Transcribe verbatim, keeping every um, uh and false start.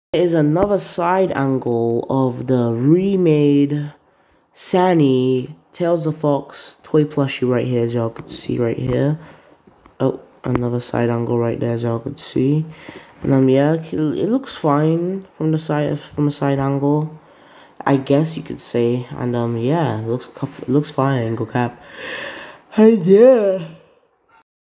Is another side angle of the remade Sanny Tails the Fox toy plushie right here, as y'all could see right here. Oh, another side angle right there, as y'all could see. And um, yeah, it looks fine from the side from a side angle, I guess you could say. And um, yeah, it looks it looks fine, angle cap. And yeah.